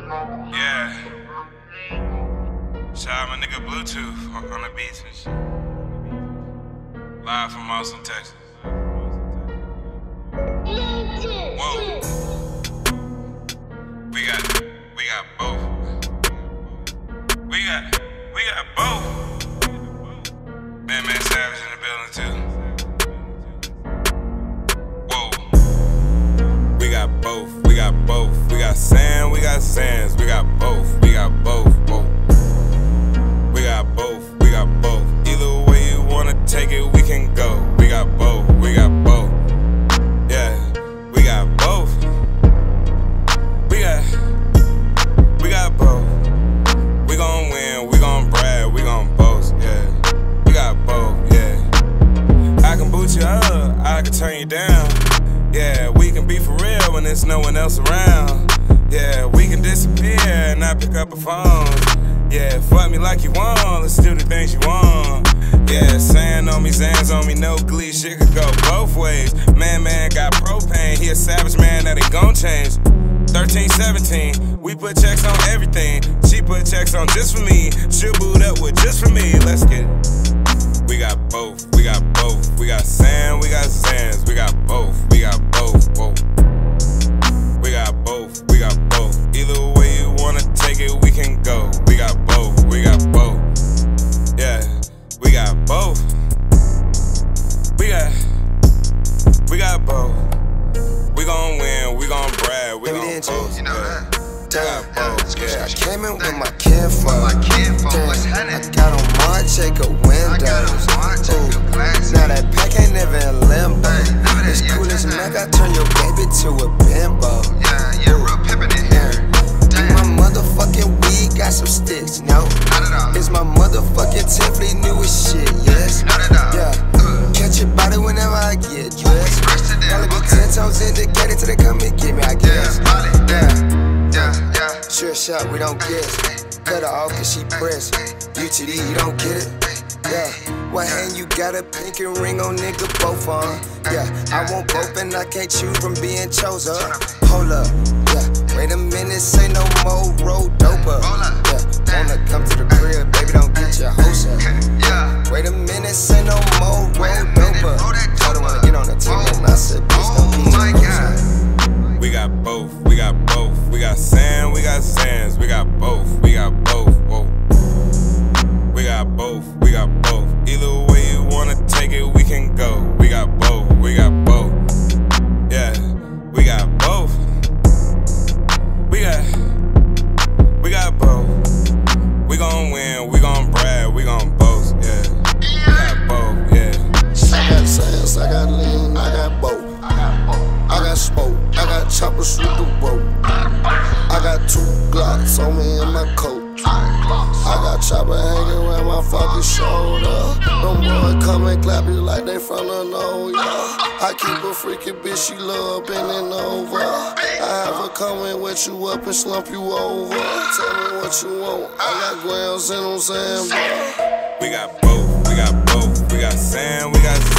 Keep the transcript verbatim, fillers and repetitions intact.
Yeah. Shout out my nigga Bluetooth on the beats and shit. Live from Austin, Texas. Whoa. We got, we got both. We got, we got both. Man, man, Savage in the building too. Whoa. We got both. We got both. We got Sam. We got Sands. We got both. We got both. Both. We got both. We got both. Either way you wanna take it, we can go. We got both. We got both. Yeah. We got both. We got. We got both. We gon' win. We gon' brag. We gon' boast. Yeah. We got both. Yeah. I can boot you up. I can turn you down. Yeah. We can be for real when there's no one else around. Yeah. We can disappear and not pick up a phone. Yeah, fuck me like you want, let's do the things you want. Yeah, sand on me, Zans on me, no glee, shit could go both ways. Man, man got propane, he a savage man that ain't gon' change. thirteen, seventeen, we put checks on everything. She put checks on just for me, she'll boot up with just for me, let's get it. We got both, we got both, we got sand, we got Zans, we got both, we got both, both. We got both, we got both. Either way you wanna take it, we can go. We got both, we got both. Yeah, we got both. We got, we got both. We gon' win, we gon' brag, we gon' boast. You know that. Yeah, both, yeah. I came in with my kinfolk. I got on March, check a windows. Now that pack ain't never in limbo. It's cool as Mac, I turn your baby to a bimbo. Yeah, yeah, real pimpin' in here. My motherfucking weed got some sticks, no. Not at all. It's my motherfucking Tiffany newest shit, yes. Not at all. Yeah. Catch your body whenever I get dressed. Fresh to Gotta them, be okay. ten toes indicated till they come and get me, I guess. Yeah, Molly, Yeah. yeah, yeah. Sure shot, we don't guess. Cut her off cause she pressed. U T D, you don't get it? Yeah. One hand you got a pinky ring on, nigga, both on. Yeah, I want both and I can't choose from being chosen. Hold up, yeah. Wait a minute, say no more road doper. Yeah, wanna come to the crib, baby, don't get your hopes up. Yeah. Wait a minute, say no more road doper. Told her wanna get on the team and I said, bitch, don't get my your hopes up. We got both, we got both. We got Sam, we got Sands, we got both, we got both, whoa. We got both, we got both. Either way you wanna take it, we can go. We got both, we got both. Yeah, we got both. We got, we got both. We gon' win, we gon' brag, we gon' boast, yeah. We got both, yeah. I got Sands, I got lean, I got both. I got smoke, I got choppers with the rope. I got two Glocks on me in my coat. I got chopper hanging around my fucking shoulder. Them boys come and clap you like they from the know, yeah. I keep a freaky bitch, she love bending over. I have her come and wet you up and slump you over. Tell me what you want, I got grams in them sand, bro. We got both, we got both. We got Sam, we got